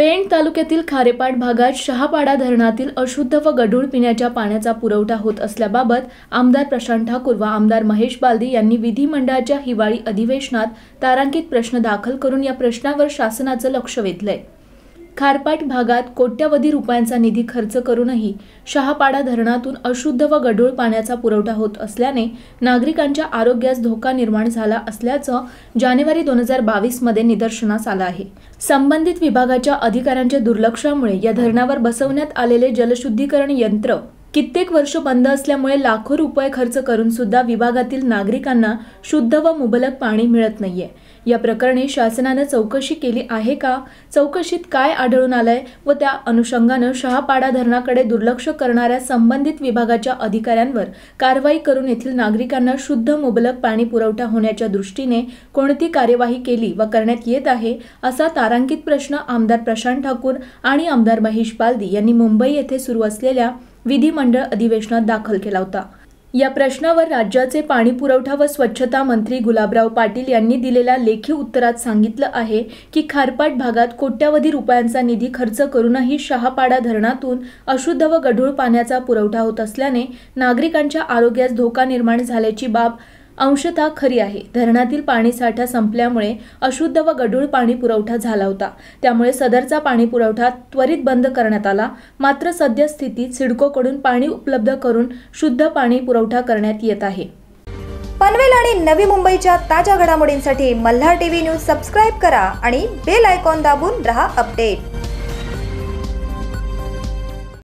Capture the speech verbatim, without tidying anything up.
पेण तालुक्यातील खारेपाट भागात शहापाडा धरणातील अशुद्ध व गढूळ पिण्याच्या पाण्याचा पुरवठा होत असल्याबाबत आमदार प्रशांत ठाकूर व आमदार महेश बालदी यांनी विधिमंडळाच्या हिवाळी अधिवेशनात तारांकित प्रश्न दाखल करून या प्रश्नावर शासनाचं लक्ष वेधलंय। खारपाट भागात कोट्यवधी रुपयांचा निधी खर्च करूनही शहापाडा धरणातून अशुद्ध व गढूळ पाण्याचा पुरवठा होत असल्याने नागरिकांच्या आरोग्यास धोका निर्माण झाला असल्याचं जानेवारी दोन हजार बावीस मध्ये निदर्शनास आलं आहे। संबंधित विभागाच्या अधिकाऱ्यांच्या दुर्लक्षामुळे या धरणावर बसवण्यात आलेले जलशुद्धीकरण यंत्र कित्येक वर्ष बंद असल्यामुळे लाखो रुपये खर्च करून सुद्धा विभागातील नागरिकांना शुद्ध व मुबलक पाणी मिळत नाहीये। या प्रकरणी शासनाने चौकशी केली आहे का? चौकशीत काय आढळून आलंय व त्या अनुषंगाने शहापाडा धरणाकडे दुर्लक्ष करणाऱ्या संबंधित विभागाच्या अधिकाऱ्यांवर कारवाई करून येथील नागरिकांना शुद्ध मुबलक पाणी पुरवठा होण्याच्या दृष्टीने कोणती कार्यवाही केली व करण्यात येत आहे असा तारांकित प्रश्न आमदार प्रशांत ठाकूर आणि आमदार महेश बालदी यांनी मुंबई येथे सुरू असलेल्या विधिमंडळ अधिवेशनात दाखल केला होता। या प्रश्नावर राज्याचे पाणी पुरवठा व स्वच्छता मंत्री गुलाबराव पाटील यांनी दिलेल्या लेखी उत्तरात सांगितलं आहे की खारपाट भागात कोट्यवधी रुपयांचा निधी खर्च करूनही शहापाडा धरणातून अशुद्ध व गढूळ पाण्याचा पुरवठा होत असल्याने नागरिकांच्या आरोग्यास धोका निर्माण झाल्याची बाब अंशतः खरी आहे। धरणातील पाणी साठा संपल्यामुळे अशुद्ध व गढूळ पाणी पुरवठा झाला होता, त्यामुळे सदरचा पाणी पुरवठा त्वरित बंद करण्यात आला। मात्र सद्यस्थितीत सिडकोकडून पाणी उपलब्ध करून शुद्ध पाणी पुरवठा करण्यात येत आहे। पनवेल आणि नवी मुंबईच्या ताज्या घडामोडींसाठी मल्हार टीव्ही न्यूज सबस्क्राइब करा आणि बेल आयकॉन दाबून रहा अपडेट।